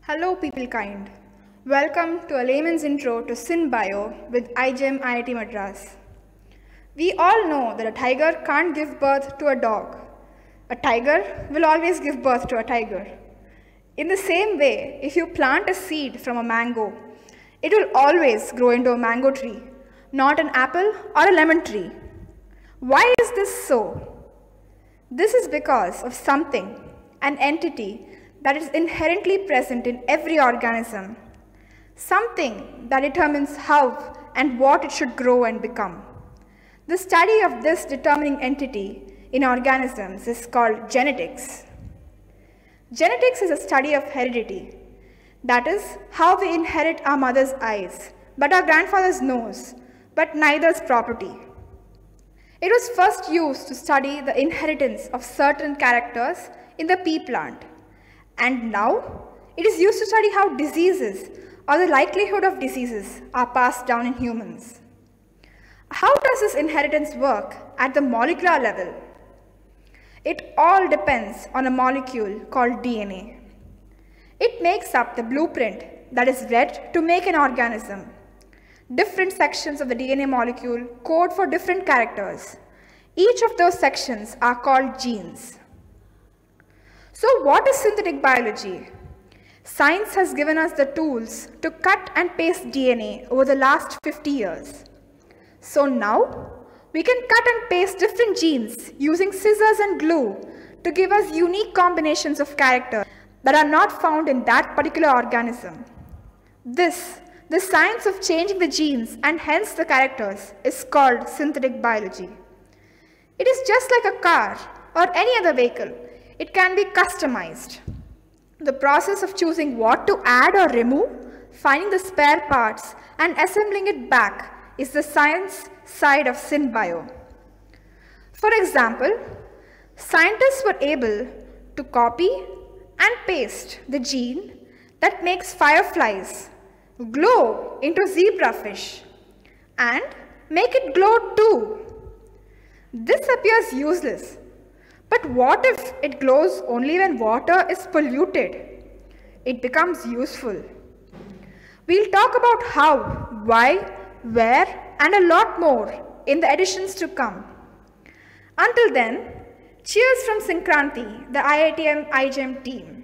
Hello people kind. Welcome to a layman's intro to SynBio with iGEM IIT Madras. We all know that a tiger can't give birth to a dog. A tiger will always give birth to a tiger. In the same way, if you plant a seed from a mango, it will always grow into a mango tree, not an apple or a lemon tree. Why is this so? This is because of something, an entity that is inherently present in every organism, something that determines how and what it should grow and become. The study of this determining entity in organisms is called genetics. Genetics is a study of heredity, that is, how we inherit our mother's eyes, but our grandfather's nose, but neither's property. It was first used to study the inheritance of certain characters in the pea plant. And now, it is used to study how diseases or the likelihood of diseases are passed down in humans. How does this inheritance work at the molecular level? It all depends on a molecule called DNA. It makes up the blueprint that is read to make an organism. Different sections of the DNA molecule code for different characters. Each of those sections are called genes. So what is synthetic biology? Science has given us the tools to cut and paste DNA over the last 50 years. So now, we can cut and paste different genes using scissors and glue to give us unique combinations of characters that are not found in that particular organism. The science of changing the genes and hence the characters is called synthetic biology. It is just like a car or any other vehicle. It can be customized. The process of choosing what to add or remove, finding the spare parts and assembling it back is the science side of SynBio. For example, scientists were able to copy and paste the gene that makes fireflies glow into zebrafish and make it glow too. This appears useless. But what if it glows only when water is polluted? It becomes useful. We'll talk about how, why, where, and a lot more in the editions to come. Until then, cheers from Sankranti, the IITM iGEM team.